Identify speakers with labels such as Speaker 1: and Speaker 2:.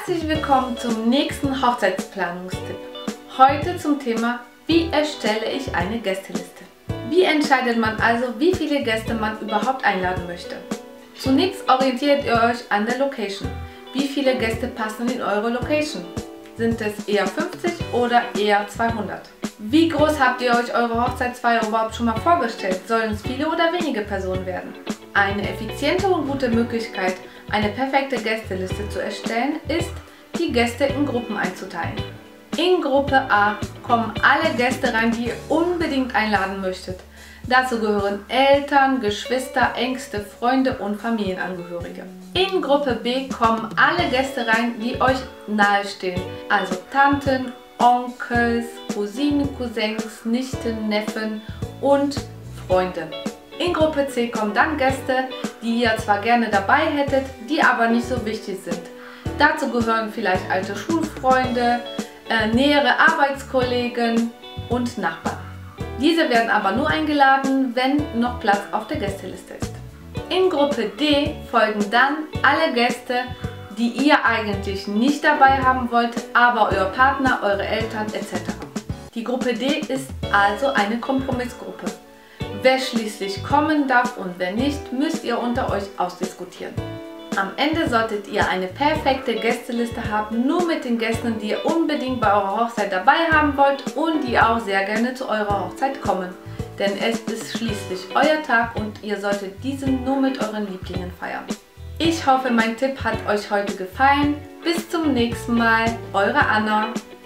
Speaker 1: Herzlich willkommen zum nächsten Hochzeitsplanungstipp. Heute zum Thema: Wie erstelle ich eine Gästeliste? Wie entscheidet man also, wie viele Gäste man überhaupt einladen möchte? Zunächst orientiert ihr euch an der Location. Wie viele Gäste passen in eure Location? Sind es eher 50 oder eher 200? Wie groß habt ihr euch eure Hochzeitsfeier überhaupt schon mal vorgestellt? Sollen es viele oder wenige Personen werden? Eine effiziente und gute Möglichkeit, eine perfekte Gästeliste zu erstellen, ist, die Gäste in Gruppen einzuteilen. In Gruppe A kommen alle Gäste rein, die ihr unbedingt einladen möchtet. Dazu gehören Eltern, Geschwister, engste Freunde und Familienangehörige. In Gruppe B kommen alle Gäste rein, die euch nahestehen, also Tanten, Onkels, Cousinen, Cousins, Nichten, Neffen und Freunde. In Gruppe C kommen dann Gäste, die ihr zwar gerne dabei hättet, die aber nicht so wichtig sind. Dazu gehören vielleicht alte Schulfreunde, nähere Arbeitskollegen und Nachbarn. Diese werden aber nur eingeladen, wenn noch Platz auf der Gästeliste ist. In Gruppe D folgen dann alle Gäste, die ihr eigentlich nicht dabei haben wollt, aber euer Partner, eure Eltern etc. Die Gruppe D ist also eine Kompromissgruppe. Wer schließlich kommen darf und wer nicht, müsst ihr unter euch ausdiskutieren. Am Ende solltet ihr eine perfekte Gästeliste haben, nur mit den Gästen, die ihr unbedingt bei eurer Hochzeit dabei haben wollt und die auch sehr gerne zu eurer Hochzeit kommen. Denn es ist schließlich euer Tag und ihr solltet diesen nur mit euren Lieblingen feiern. Ich hoffe, mein Tipp hat euch heute gefallen. Bis zum nächsten Mal, eure Anna.